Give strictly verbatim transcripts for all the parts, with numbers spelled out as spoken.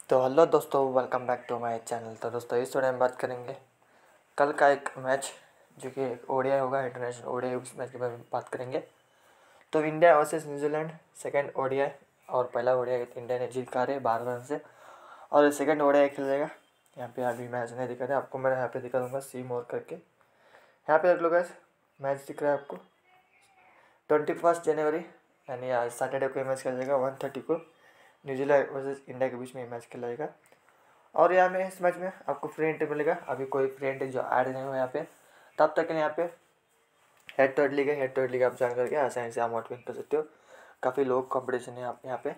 तो हेलो दोस्तों, welcome back to my channel. तो दोस्तों इस वीडियो में बात करेंगे कल का एक मैच जो कि ओडीआई होगा, इंटरनेशनल ओडीआई। उस मैच के बारे में बात करेंगे। तो India versus New Zealand second ODI, और पहला ओडीआई इंडिया ने जीत का रहे बारह रन से, और सेकंड ओडीआई खेलेगा। यहाँ पे अभी मैच नहीं दिखा रहा आपको, मैं यहाँ पे दिखा दूँगा सी मोर करके। यहाँ पे देख लो गाइस, मैच दिख रहा है आपको। ट्वेंटी फर्स्ट जनवरी यानी आज सैटरडे को मैच खेला जाएगा। वन थर्टी को न्यूजीलैंड वर्सेस इंडिया के बीच में मैच खेला जाएगा। और यहाँ में इस मैच में आपको फ्री एंट्री मिलेगा। अभी कोई फ्री एंट्री जो ऐड नहीं हुआ यहाँ पे, तब तक यहाँ पे हेड टू हेड लीग है। हेड टू हेड लीग आप जान करके आसानी से अमाउंट विन कर सकते हो। काफ़ी लो कॉम्पिटिशन है आप यहाँ पे।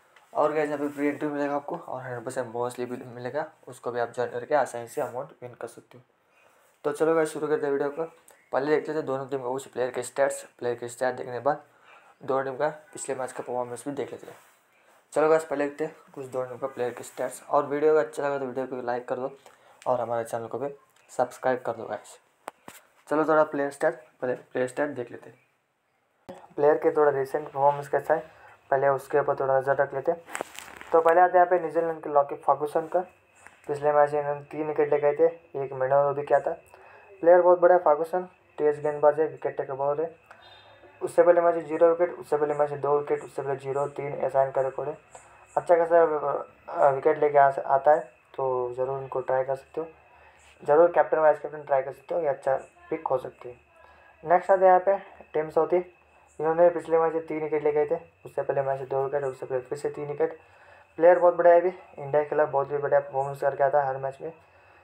और गैस यहाँ पे फ्री एंट्री मिलेगा आपको, और हंड्रेड परसेंट बोनस भी मिलेगा, उसको भी आप ज्वाइन करके आसानी से अमाउंट विन कर सकते हो। तो चलो गैस शुरू करते हैं वीडियो को। पहले देख लेते हैं दोनों टीम का कुछ प्लेयर के स्टैट्स। प्लेयर के स्टैट देखने के बाद दोनों टीम का पिछले मैच का परफॉर्मेंस भी देख लेते हैं। चलो गाइस पहले देखते हैं कुछ दोनों टीम का प्लेयर के स्टैट्स। और वीडियो अगर अच्छा लगा तो वीडियो को लाइक कर दो और हमारे चैनल को भी सब्सक्राइब कर दो गाइस। चलो थोड़ा प्लेयर स्टैट पहले प्लेयर स्टैट देख लेते हैं। प्लेयर के थोड़ा रिसेंट परफॉर्मेंस कैसा है पहले उसके ऊपर थोड़ा नज़र रख लेते हैं। तो पहले आते हैं यहाँ पे न्यूजीलैंड के लॉकी फर्गूसन का। पिछले मैच में इन्होंने तीन विकेट ले गए थे, एक मिडल भी किया था। प्लेयर बहुत बड़ा है फर्गूसन, तेज गेंदबाज है, विकेट टेकर बॉलर है। उससे पहले मैच जीरो विकेट, उससे पहले मैच दो विकेट, उससे पहले जीरो तीन ऐसा इनका रिकॉर्ड है। अच्छा खासा विकेट लेके आ आता है, तो ज़रूर इनको ट्राई कर सकते हो। ज़रूर कैप्टन वाइस कैप्टन ट्राई कर सकते हो, ये अच्छा पिक हो सकती है। नेक्स्ट आते हैं यहाँ पे टीम साउथी। इन्होंने पिछले मैच तीन विकेट ले गए थे, उससे पहले मैच दो विकेट, उससे पहले फिर से तीन विकेट। प्लेयर बहुत बड़ा है, अभी इंडिया के खिलाफ बहुत ही बढ़िया परफॉर्मेंस करके आता है हर मैच में,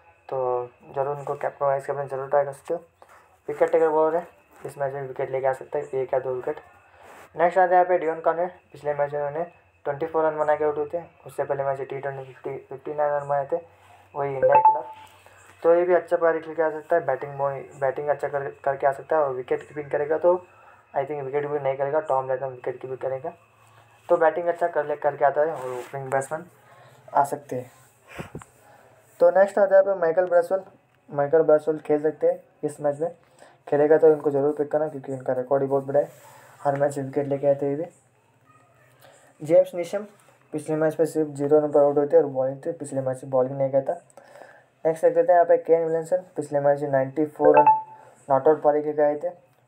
तो ज़रूर उनको कैप्टन वाइस कैप्टन जरूर ट्राई कर सकते हो। विकेट टेकर बॉलर है, इस मैच में विकेट लेके आ सकता है, एक या दो विकेट। नेक्स्ट आते हैं यहाँ पे डियोन कॉर्नर। पिछले मैच में उन्होंने ट्वेंटी फोर रन बना के आउट हुए थे, उससे पहले match T twenty fifty fifty nine run बनाए थे वही इंडिया के खिलाफ। तो ये भी अच्छा पारी खेल के आ सकता है, बैटिंग बैटिंग अच्छा कर करके आ सकता है, और विकेट कीपिंग करेगा तो आई थिंक विकेट कीपिंग नहीं करेगा, टॉम लैथम विकेट कीपिंग करेगा। तो बैटिंग अच्छा कर ले करके आता है और ओपनिंग बैट्समैन आ सकते हैं। तो नेक्स्ट आता है माइकल ब्रेसवेल। माइकल ब्रेसवेल खेल सकते हैं इस मैच में, खेलेगा तो इनको जरूर पिक करना क्योंकि इनका रिकॉर्ड ही बहुत बड़ा है, हर मैच विकेट लेके आते हैं भी। जेम्स नीशम पिछले मैच में सिर्फ जीरो रन पर आउट होते और बॉलिंग थे, पिछले मैच में बॉलिंग नहीं कहता। नेक्स्ट देख लेते हैं यहाँ पे केन विलियमसन। पिछले मैच में ninety four run not out पारी के गए थे,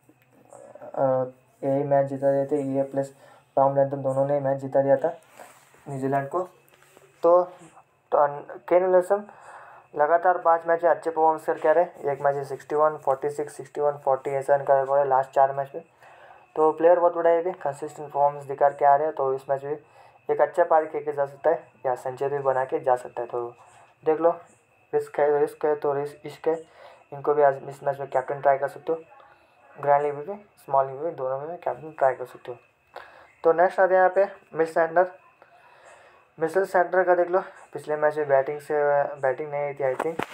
यही मैच जीता दिए थे। ये प्लस टॉम लैथम दोनों ने मैच जीता दिया था न्यूजीलैंड को। तो, तो केन विलियमसन लगातार पाँच मैच में अच्छे परफॉर्मेंस करके आ रहे। एक मैच में sixty one forty six sixty one forty ऐसा इनका रिकॉर्ड है लास्ट चार मैच में। तो प्लेयर बहुत बड़ा है, भी कंसिस्टेंट परफॉर्मेंस दिखा के आ रहे हैं, तो इस मैच में एक अच्छा पारी खेल के जा सकता है या सेंचुरी बना के जा सकता है। तो देख लो, रिस्क है रिस्क है तो रिस्क इश्क है, इनको भी आज इस मैच में कैप्टन ट्राई कर सकते हो। ग्रैंड लीग में भी स्मॉल लीग में भी दोनों में कैप्टन ट्राई कर सकते हो। तो नेक्स्ट आते हैं यहाँ पे मिल सैंडर। मिचेल सैंटनर का देख लो, पिछले मैच में बैटिंग से बैटिंग नहीं आई थी आई थिंक,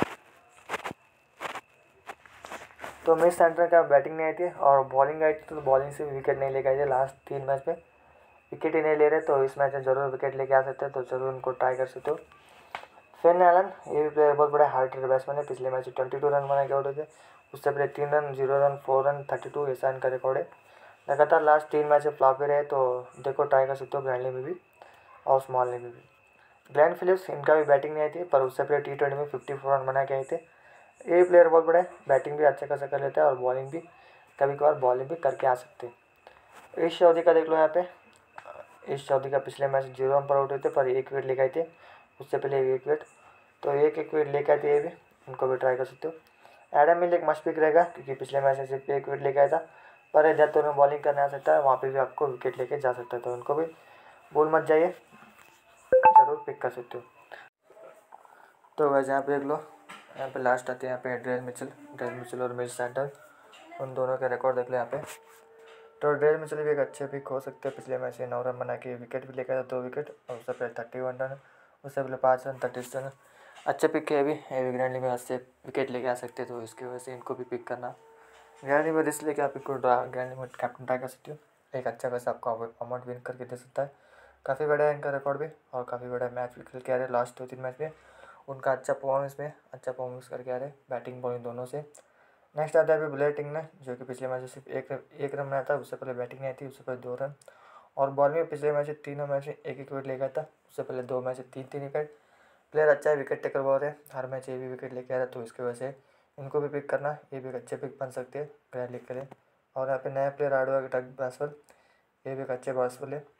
तो मिचेल सैंटनर का बैटिंग नहीं आई थी और बॉलिंग आई थी, तो बॉलिंग से विकेट नहीं लेके आए थे लास्ट तीन मैच में, विकेट ही नहीं ले रहे। तो इस मैच में ज़रूर विकेट लेके आ सकते हैं, तो ज़रूर उनको ट्राई कर सकते हो। फिन एलन, ये भी प्लेयर बहुत बड़ा हार्ड हिटर बैट्समैन है, पिछले मैच में ट्वेंटी टू रन बना के आउट हुए थे, उससे पहले तीन run zero run four run thirty two ऐसा इनका रिकॉर्ड है। लगातार लास्ट तीन मैच में फ्लॉप ही रहे, तो देखो ट्राई कर सकते हो ग्रैंड लीग में भी और स्मॉल लीग में भी। ग्लेन फिलिप्स, इनका भी बैटिंग नहीं आई थी, पर उससे पहले टी ट्वेंटी में फिफ्टी फोर रन बना के आए थे। ये प्लेयर बहुत बड़ा है, बैटिंग भी अच्छा खासा कर लेता है और बॉलिंग भी कभी कभार बॉलिंग भी करके आ सकते हैं। ईश चौधरी का देख लो यहाँ पे। ईश चौधरी का पिछले मैच जीरो रन पर आउट हुए थे, पर एक विकेट लेके आए थे, उससे पहले एक विकेट, तो एक एक विकेट लेके आए थे, ये भी उनको भी ट्राई कर सकते हो। एडम मिल एक मस्ट पिक रहेगा क्योंकि पिछले मैच में सिर्फ एक विकेट लेके आया था, पर जब तो बॉलिंग करने आ सकता है वहाँ पर भी आपको विकेट लेके जा सकता है, तो उनको भी भूल मत जाइए, जरूर पिक कर सकते हो। तो वैसे यहाँ पे देख लो, यहाँ पे लास्ट आते हैं यहाँ पे ड्रेल मिचेल ड्रेल मिचेल और मिल सैंटनर, उन दोनों का रिकॉर्ड देख लो यहाँ पे। तो ड्रेल मिचेल भी एक अच्छे पिक हो सकते हैं, पिछले मैच में नौ रन बना के विकेट भी लेकर दो विकेट, और उससे पहले थर्टी वन रन, उससे पहले पाँच रन थर्टी रन, अच्छे पिक है अभी। एवी ग्रैंड लीग में अच्छे विकेट लेके आ सकते हैं, तो इसकी वजह से इनको भी पिक करना। ग्रैंड लीग में रिस्क लेके आप इनको ग्रैंड लीग में कैप्टन ट्राई कर सकते हो, एक अच्छा वैसे आपको अमाउंट विन करके दे सकता है। काफ़ी बड़ा है इनका रिकॉर्ड भी, और काफ़ी बड़ा मैच भी खेल के आ रहे हैं लास्ट दो तीन मैच में, उनका अच्छा परफॉर्मेंस में अच्छा परफॉर्मेंस करके आ रहे हैं बैटिंग बॉलिंग दोनों से। नेक्स्ट आता है अभी बुलेट टिंग ने, जो कि पिछले मैच में सिर्फ एक एक रन बनाया था, उससे पहले बैटिंग नहीं आई थी, उससे पहले दो रन, और बॉलिंग में पिछले मैच तीनों मैच में एक एक विकेट लेकर था, उससे पहले दो मैच तीन तीन विकेट। प्लेयर अच्छा है, विकेट टेकर बहुत है, हर मैच ये भी विकेट लेके आ रहा है, तो इसकी वजह से इनको भी पिक करना, ये भी एक अच्छे पिक बन सकते हैं ग्रैंड लीग के लिए। और यहाँ पे नया प्लेयर आडवा डग ब्रासवेल, ये भी एक अच्छे ब्रासवेल है,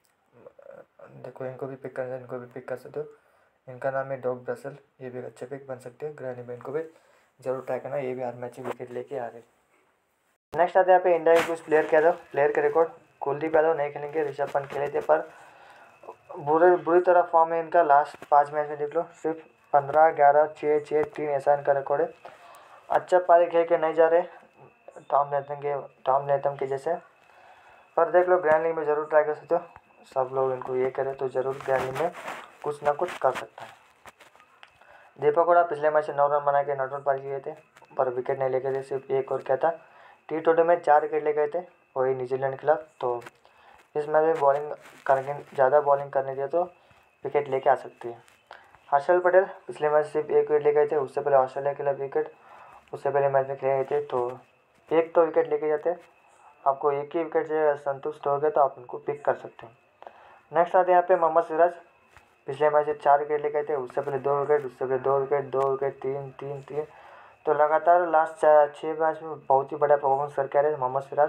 देखो इनको भी पिक करना है, इनको भी पिक कर सकते हो। इनका नाम है डॉग ब्रासवेल, ये भी एक अच्छे पिक बन सकते हैं ग्रैंड लीग में, इनको भी जरूर ट्राई करना, ये भी हर मैच विकेट लेके आ रहे। नेक्स्ट आते हैं यहाँ पे इंडिया के कुछ प्लेयर कह दो, प्लेयर के रिकॉर्ड। कुलदीप यादव नहीं खेलेंगे, ऋषभ पंत खेले थे पर बुरे बुरी तरह फॉर्म है इनका। लास्ट पाँच मैच में देख लो, सिर्फ पंद्रह ग्यारह छः छः तीन ऐसा इनका रिकॉर्ड है। अच्छा पारी खेल के नहीं जा रहे टॉम लेथम के टॉम लेथम के जैसे, पर देख लो ग्रैंड लीग में ज़रूर ट्राई कर सकते हो। सब लोग इनको ये करें तो ज़रूर ग्रैंड लीग में कुछ ना कुछ कर सकता है। दीपक हुडा पिछले मैच से नौ रन बना के नॉट आउट पारी किए थे, पर विकेट नहीं लेके थे, सिर्फ एक और क्या था, टी ट्वेंटी में चार विकेट ले गए थे, वही न्यूजीलैंड के खिलाफ। तो इस मैच में बॉलिंग करके ज़्यादा बॉलिंग करने दिया तो विकेट लेके आ सकती है। हर्षल पटेल पिछले मैच सिर्फ एक विकेट ले गए थे, उससे पहले ऑस्ट्रेलिया के खिलाफ विकेट, उससे पहले मैच में खेले गए थे, तो एक तो विकेट लेके जाते। आपको एक ही विकेट से संतुष्ट हो गए तो आप उनको पिक कर सकते हो। नेक्स्ट आते हैं यहाँ पे मोहम्मद सिराज, पिछले मैच से चार विकेट ले गए थे, उससे पहले दो विकेट, उससे पहले दो विकेट दो विकेट तीन तीन तीन तो लगातार लास्ट छः मैच में बहुत ही बड़ा परफॉर्मेंस करके आ रहे मोहम्मद सिराज।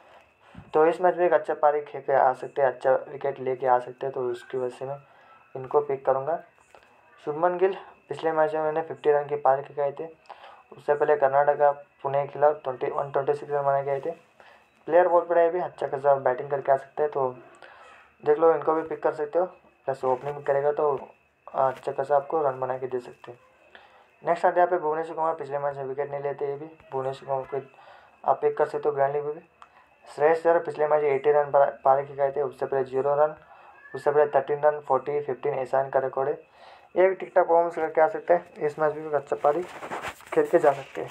तो इस मैच में एक अच्छा पारी खेल के आ सकते हैं, अच्छा विकेट लेके आ सकते हैं, तो उसकी वजह से मैं इनको पिक करूँगा। शुभमन गिल पिछले मैच में मैंने फिफ्टी रन की पारी खेल थे, उससे पहले कर्नाटका पुणे के खिलाफ twenty one twenty six run बनाए गए थे। प्लेयर बहुत बड़ा है, भी अच्छा खासा बैटिंग करके आ सकते हैं, तो देख लो इनको भी पिक कर सकते हो। प्लस ओपनिंग करेगा तो अच्छा खासा आपको रन बना के दे सकते हैं। नेक्स्ट आते हैं यहाँ पे भुवनेश्वर कुमार, पिछले मैच में विकेट नहीं लेते, ये भी भुवनेश्वर कुमार को आप पिक कर सकते हो ग्रैंड लीग में भी। श्रेयस अय्यर पिछले मैच एटी रन पारी के गए थे, उससे पहले जीरो रन, उससे पहले थर्टीन रन फोर्टी फिफ्टीन ऐसा इनका रिकॉर्ड है। ये भी ठीक ठाक परफॉर्मेंस करके आ सकते हैं, इस मैच में भी अच्छा पारी खेल के जा सकते हैं।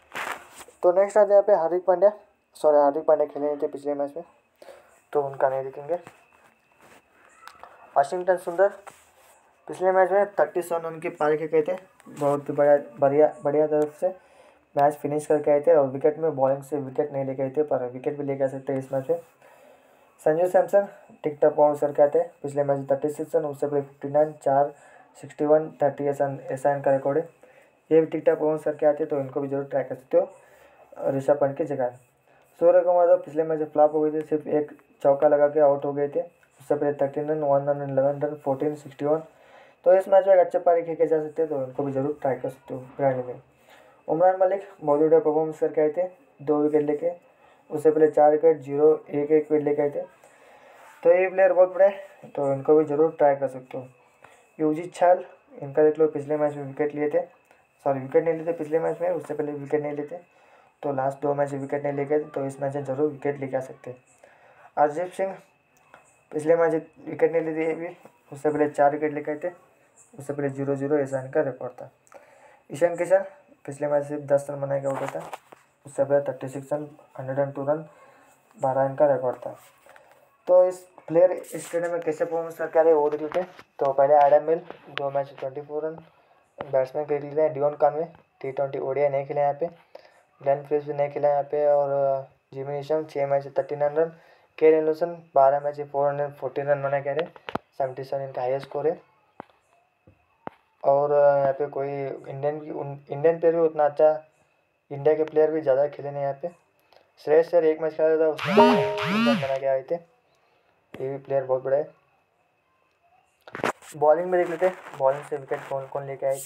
तो नेक्स्ट आते हैं यहाँ पे हार्दिक पांड्या, सॉरी हार्दिक पांड्या खेले नहीं थे पिछले मैच में, तो उनका नहीं देखेंगे। वाशिंगटन सुंदर पिछले मैच में थर्टी सेवन रन की पारी के गए थे, बहुत ही बढ़िया बढ़िया बढ़िया तरफ से मैच फिनिश करके आए थे, और विकेट में बॉलिंग से विकेट नहीं लेके आए थे, पर विकेट भी लेके आ सकते हैं इस मैच में। संजू सैमसन ठीक ठाक परफॉर्मेंस करके आते हैं, पिछले मैच में थर्टी सिक्स रन, उससे पहले फिफ्टी नाइन चार सिक्सटी वन थर्टी ऐसा ऐसा इनका रिकॉर्ड है। ये भी ठीक ठाक परफॉर्मेंस करके आते हैं, तो इनको भी जरूर ट्राई कर सकते हो ऋषभ पंत की जगह। सूर्य कुमार यादव पिछले मैच में फ्लॉप हो गए थे, सिर्फ एक चौका लगा के आउट हो गए थे, उससे पहले thirteen run one run eleven run fourteen sixty one तो इस मैच में एक अच्छे पारी खेल के जा सकते हैं, तो इनको भी जरूर ट्राई कर सकते हो ग्रैंड में। उमरान मलिक बहुत बढ़िया परफॉर्मेंस करके आए थे, दो विकेट लेके, उससे पहले चार विकेट जीरो एक एक विकेट लेके आए थे, तो ये प्लेयर बहुत बड़े, तो इनको भी जरूर ट्राई कर सकते हो। युवराज चहल, इनका देख लो पिछले मैच में विकेट लिए थे, सॉरी विकेट नहीं लिए थे पिछले मैच में, उससे पहले विकेट नहीं लिए थे, तो लास्ट दो मैच विकेट नहीं लेके, तो इस मैच में जरूर विकेट लेके आ सकते हैं। अर्शदीप सिंह पिछले मैच विकेट नहीं लिए थे, भी उससे पहले चार विकेट लेके आए थे, उससे पहले जीरो जीरो ऐसा इनका रिकॉर्ड था। ईशान किशन पिछले मैच सिर्फ दस रन बनाए के आउट था, उससे पहले thirty six run hundred and two run बारह इनका रिकॉर्ड था। तो इस प्लेयर स्टेडियम में कैसे परफॉर्मेंस करके आ रहे वो देख लेते हैं। तो पहले एडम मिल दो match twenty four run batsman के लिए, Devon Conway T twenty ODI नहीं खेले यहाँ पे, ग्लेन फिलिप्स भी नहीं खेला यहाँ पे, और जिमी नीशम छः match thirty nine run, Ken Anderson बारह match four hundred fourteen run बना के रहे, सेवेंटी सेवन इनका हाईएस्ट स्कोर है। और यहाँ पे कोई इंडियन इंडियन प्लेयर भी उतना अच्छा, इंडिया के प्लेयर भी ज़्यादा खेले नहीं यहाँ पे। श्रेयस अय्यर एक मैच खेला था, उसमें तीन रन बना के आए थे, ये भी प्लेयर बहुत बड़ा है। बॉलिंग में देख लेते हैं, बॉलिंग से विकेट कौन कौन लेके आए थे।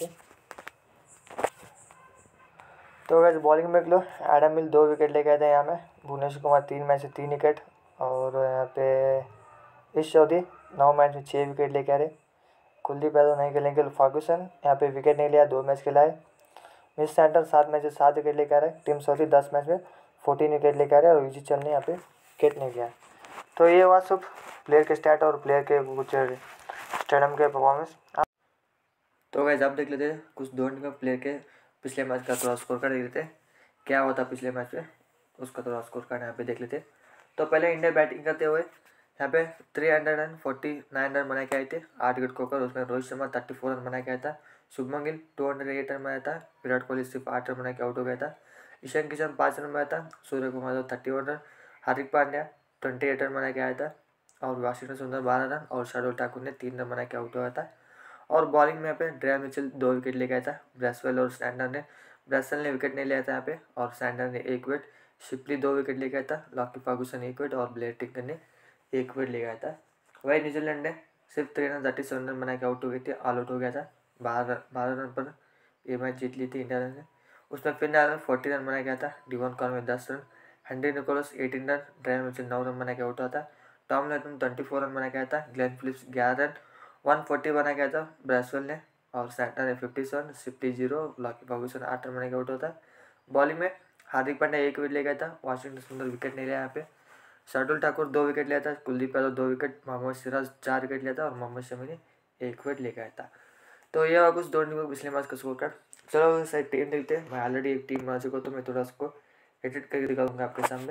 तो वैसे बॉलिंग में देख लो, एडम मिल दो विकेट लेके आए थे यहाँ में, भुवनेश्वर कुमार तीन मैच से तीन विकेट, और यहाँ पे ईश चौधरी नौ मैच में छः विकेट लेके आ रहे। कुलदीप यादव नहीं खेलेंगे, फर्गुसन यहाँ पे विकेट नहीं लिया, दो मैच खिलाए। मिस सैंटन सात मैच से सात विकेट लेके आ रहे। टीम सॉरी दस मैच में फोर्टीन विकेट लेके आ रहे, और युजी चल ने यहाँ पे विकेट नहीं लिया। तो ये हुआ सब प्लेयर के स्टैट और प्लेयर के कुछ स्टेडियम के परफॉर्मेंस। तो वैसे आप देख लेते हैं कुछ दो का प्लेयर के पिछले मैच का थोड़ा स्कोर कार्ड देख लेते हैं, क्या होता पिछले मैच में, उसका थोड़ा स्कोर कार्ड यहाँ पे देख लेते हैं। तो पहले इंडिया बैटिंग करते हुए यहाँ पे three hundred and forty nine run बना के आए थे, आठ विकेट खोकर, उसमें Rohit Sharma thirty four run बना के आया था, Shubman Gill two hundred eight run बनाया था, विराट कोहली सिर्फ आठ रन बना के आउट हो गया था, ईशान किशन पाँच रन बनाया था, Surya Kumar Yadav thirty one run, Hardik Pandya twenty eight run बना के आया था, और वाशिंगटन सुंदर बारह रन और शार्दुल ठाकुर ने तीन रन बना के आउट हुआ था। और बॉलिंग में यहाँ पे ड्रेया मिचेल दो विकेट लेके आया था। ब्रेसवेल और सैंडर ने ब्रेसवेल ने विकेट नहीं लिया था यहाँ पे, और सैंडर ने एक विकेट, शिपली दो विकेट लेके आया था, लॉकी फर्गुसन एक विकेट और ब्लेयर टिंकर ने एक विकेट लेके आया था। वही न्यूजीलैंड ने सिर्फ three run thirty seven run बना के आउट हो गई थी, ऑल आउट हो गया था। बारह बारह रन पर ये मैच जीत ली थी इंडिया ने। उसमें फिन आलन फोर्टी रन बना गया था, डिवॉन कॉर्मे दस run, Henry Nicholls eighteen run, Daryl Mitchell नौ रन बना के आउट हुआ था। Tom Latham twenty four run बना गया था, ग्लेन फिलिप्स ग्यारह रन, वन फोर्टी बना गया था ब्रेसवेल ने, और सैंटनर ने फिफ्टी सेवन, सिफ्टी जीरो, लॉकी फर्गुसन आठ रन बना के आउट होता है। बॉलिंग में हार्दिक पांड्या एक विकेट ले गया था, वाशिंगटन सुंदर विकेट नहीं लिया यहाँ पे। शार्दुल ठाकुर दो विकेट लिया था, कुलदीप यादव दो विकेट, मोहम्मद सिराज चार विकेट लिया था और मोहम्मद शमी ने एक विकेट ले गया था। तो ये हुआ कुछ धोनी को पिछले मैच का स्कोर कार्ड। चलो सही टीम देखते हैं। मैं ऑलरेडी एक टीम बना चुका हूँ, तो मैं थोड़ा उसको एडिट करके दिखाऊंगा आपके सामने।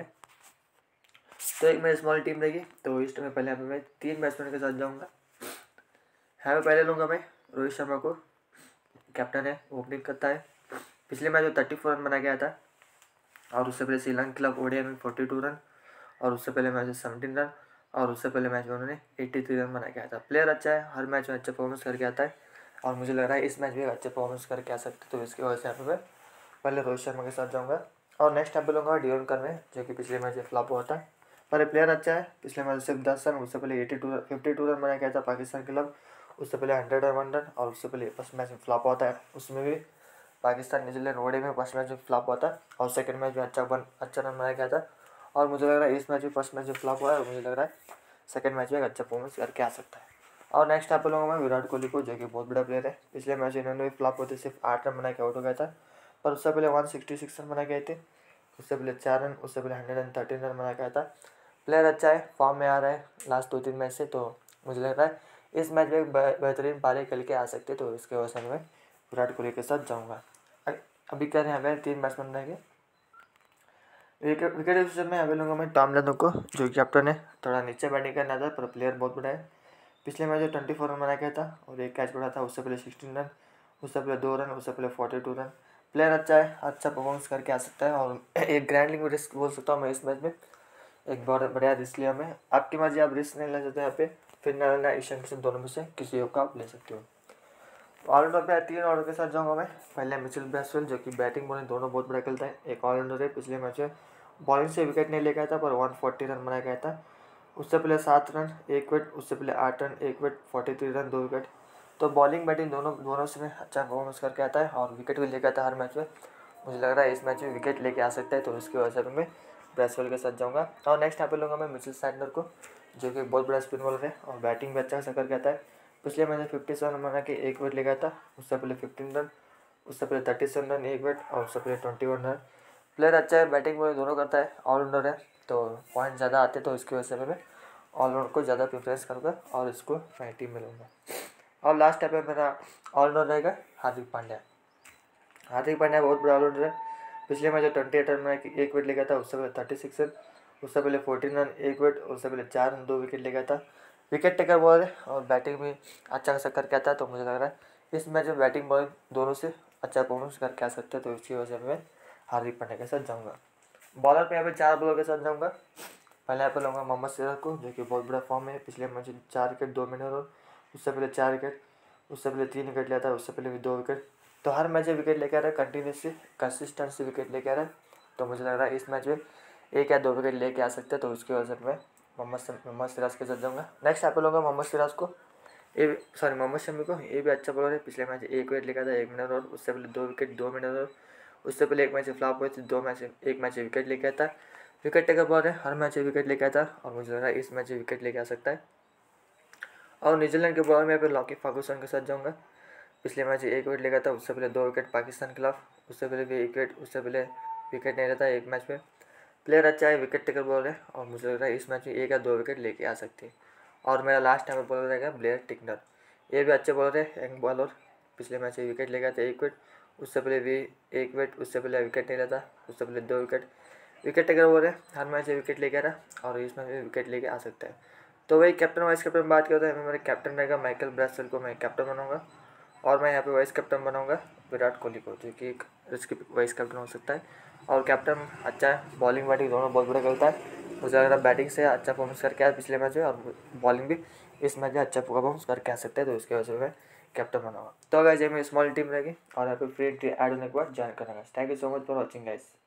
तो एक मेरी स्मॉल टीम रहेगी, तो इस टाइम पहले यहाँ पे मैं तीन बैट्समैन के साथ जाऊँगा। यहाँ पे पहले लूँगा मैं रोहित शर्मा को, कैप्टन है, ओपनिंग करता है। पिछले मैच में थर्टी फोर रन बना गया था, और उससे पहले श्रीलंका के खिलाफ ओडीआई में फोर्टी टू रन, और उससे पहले मैच में सेवनटीन रन, और उससे पहले मैच में उन्होंने एट्टी थ्री रन बना गया था। प्लेयर अच्छा है, हर मैच में अच्छा परफॉर्मेंस करके आता है, और मुझे लग रहा है इस मैच में अच्छा परफॉर्मेंस करके आ सकते, तो इसकी वजह से यहाँ पे मैं पहले रोहित शर्मा के साथ जाऊँगा। और नेक्स्ट यहाँ पे लूँगा डिवॉन कॉर्मे, जो कि पिछले मैच में फ्लॉप हुआ था, पर प्लेयर अच्छा है। पिछले मैच सिर्फ दस रन, उससे पहले eighty two fifty two run बना गया था पाकिस्तान के खिलाफ, उससे पहले हंड्रेड रन वन रन, और उससे पहले फर्स्ट मैच में फ्लॉप हुआ था, उसमें भी पाकिस्तान न्यूजीलैंड ओडीआई में फर्स्ट मैच में फ्लॉप हुआ था, और सेकंड मैच में अच्छा बन अच्छा रन बनाया गया था। और मुझे लग रहा है इस मैच में फर्स्ट मैच में फ्लॉप हुआ है, और मुझे लग रहा है सेकंड मैच में अच्छा परफॉर्मेंस करके आ सकता है। और नेक्स्ट यहाँ पे लूँगा मैं विराट कोहली को, जो कि बहुत बड़ा प्लेयर है। पिछले मैच इन्होंने भी फ्लॉप होते सिर्फ आठ रन बना के आउट हो गया था, पर उससे पहले वन सिक्सटी सिक्स रन बना गए थे, उससे पहले चार रन, उससे पहले हंड्रेड एंड थर्टीन रन बना गया था। प्लेयर अच्छा है, फॉर्म में आ रहा है लास्ट दो तीन मैच से, तो मुझे लग रहा है इस मैच में बेहतरीन पारी खेल के आ सकते, तो इसके वजह से मैं विराट कोहली के साथ जाऊँगा। अभी क्या यहाँ पे तीन बैट्समैन रहेंगे। विकेट विकेट में यहाँ पे लूँगा मैं टॉम लैथम को, जो कि कैप्टन है। थोड़ा नीचे बैटिंग करना था, पर प्लेयर बहुत बड़ा है। पिछले मैच में ट्वेंटी फोर रन बना गया था, और एक कैच पड़ा था, उससे पहले सिक्सटीन रन, उससे पहले दो रन, उससे पहले फोर्टी टू रन। प्लेयर अच्छा है, अच्छा परफॉर्मेंस करके आ सकता है, और एक ग्रैंड लीग में रिस्क बोल सकता हूँ मैं इस मैच में, एक बहुत बढ़िया रिस्क लिया मैं। आपकी मर्जी, आप रिस्क नहीं ले सकते यहाँ पे, फिर ना ईशान किशन दोनों में से किसी एक का आप ले सकते हो। ऑलराउंडर पे तीन ऑर्डर के साथ जाऊँगा मैं। पहले मिचेल ब्रेसवेल, जो कि बैटिंग बॉलिंग दोनों बहुत बड़ा खेलता है, एक ऑलराउंडर है। पिछले मैच में बॉलिंग से विकेट नहीं ले गया था, पर वन फोर्टी रन बनाया गया था। उससे पहले सात रन एक विकेट, उससे पहले आठ रन एक विकेट, फोर्टी थ्री रन दो विकेट। तो बॉलिंग बैटिंग दोनों दोनों से अच्छा परफॉर्मेंस करके आता है, और विकेट भी लेकर आता है हर मैच में। मुझे लग रहा है इस मैच में विकेट लेके आ सकता है, तो इसकी वजह से मैं ब्रेसवेल के साथ जाऊँगा। और नेक्स्ट यहाँ पे लूँगा मैं मिचेल सैंटनर को, जो कि बहुत बड़ा स्पिन बॉलर है, और बैटिंग भी अच्छा करके आता है। पिछले मैच में फिफ्टी सेवन रन बना के एक विकेट ले गया था, उससे पहले फिफ्टीन रन, उससे पहले थर्टी सेवन रन एक विकेट, और उससे पहले ट्वेंटी वन रन। प्लेयर अच्छा है, बैटिंग बॉलिंग दोनों करता है, ऑलराउंडर है, तो पॉइंट ज़्यादा आते, तो इसकी वजह से मैं ऑलराउंडर को ज़्यादा प्रेफरेंस करूँगा, और इसको मैं टीम में लूँगा। और लास्ट टाइम पे मेरा ऑलराउंडर रहेगा हार्दिक पांड्या। हार्दिक पांड्या बहुत बड़ा ऑलराउंडर है। पिछले मैच में ट्वेंटी एट रन में एक विकेट ले गया था, उससे पहले थर्टी सिक्स रन, उससे पहले फोर्टीन रन एक विकेट, उससे पहले चार रन दो विकेट ले गया था। विकेट टेकर बॉलर है, और बैटिंग भी अच्छा खासा करके आता है, तो मुझे लग रहा है इस मैच में बैटिंग बॉलिंग दोनों से अच्छा परफॉर्मेंस करके आ सकते हैं, तो इसकी वजह से मैं हार्दिक पांड्या के साथ जाऊँगा। बॉलर पे यहाँ पे चार बॉलर के साथ जाऊँगा। पहले यहाँ पे लूँगा मोहम्मद सिराज को, जो कि बहुत बड़ा फॉर्म है। पिछले मैच में चार विकेट दो मिनट, और उससे पहले चार विकेट, उससे पहले तीन विकेट लिया था, उससे पहले भी दो विकेट। तो हर मैच में विकेट लेकर आ रहा है, कंटिन्यूसली कंसिस्टेंसी विकेट लेकर आ रहा है, तो मुझे लग रहा है इस मैच में एक या दो विकेट लेके आ सकते हैं, तो उसकी वजह से मैं मोहम्मद मोहम्मद सिराज के साथ जाऊँगा। नेक्स्ट यहाँ पे लूँगा मोहम्मद सिराज को, ये सॉरी मोहम्मद शमी को। ये भी अच्छा बॉलर है। पिछले मैच एक विकेट लेकर था एक मिनट, और उससे पहले दो विकेट दो मिनट, और उससे पहले एक मैच फ्लॉप हुए थे, दो मैच एक मैच विकेट लेके आता। विकेट टेकर बॉलर है, हर मैच विकेट लेके आता, और मुझे लग रहा है इस मैच विकेट लेके आ सकता है। और न्यूजीलैंड के बॉलर में यहाँ पे लॉकी फर्गुसन के साथ जाऊँगा। पिछले मैच एक विकेट लेगा था, उससे पहले दो विकेट पाकिस्तान के खिलाफ, उससे पहले भी एक विकेट, उससे पहले विकेट नहीं रहता एक मैच में। प्लेयर अच्छा है, विकेट टेकर बॉलर है, और मुझे लग रहा है इस मैच में एक या दो विकेट लेके आ सकती है। और मेरा लास्ट टाइम बॉलर रहेगा ब्लेयर टिकनर। ये भी अच्छे बॉलर है, यंग बॉलर। पिछले मैच में विकेट ले गया था एक विकेट, उससे पहले भी एक विकेट, उससे पहले विकेट नहीं रहता, उससे पहले दो विकेट। विकेट टेकर बॉलर है, हर मैच में विकेट लेके आ रहा, और इस मैच में विकेट लेके आ सकता है। तो वही कैप्टन वाइस कैप्टन में बात करते हैं, मेरे कैप्टन रहेगा माइकल ब्रेसवेल को मैं कैप्टन बनाऊंगा, और मैं यहाँ पे वाइस कैप्टन बनाऊंगा विराट कोहली को, जो कि एक रिस्की वाइस कैप्टन हो सकता है। और कैप्टन अच्छा है, बॉलिंग बैटिंग दोनों बहुत बड़ा खेलता है, मुझे लग रहा है बैटिंग से अच्छा परफॉर्मेंस करके आया पिछले मैच में, और बॉलिंग भी इस मैच में अच्छा परफॉर्मेंस करके आ सकते हैं, तो उसकी वजह से मैं कैप्टन बना हुआ। तो गाइस ये मेरी स्मॉल टीम रहेगी, और यहाँ पे फ्री एंट्री ऐड होने के बाद ज्वाइन करना। Thank you so much for watching guys.